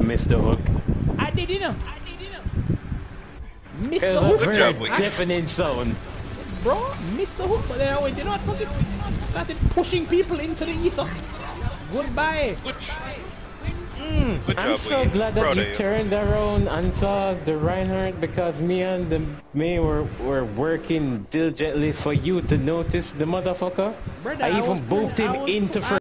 missed the hook. I did, you know. Missed It the was a hook. very deafening sound. Bro, missed the hook, but then I went, you know what, fuck it. Started pushing people into the ether. Goodbye. I'm so glad that you turned around and saw the Reinhardt, because me and the May were working diligently for you to notice the motherfucker. Brother, I even booped him into first.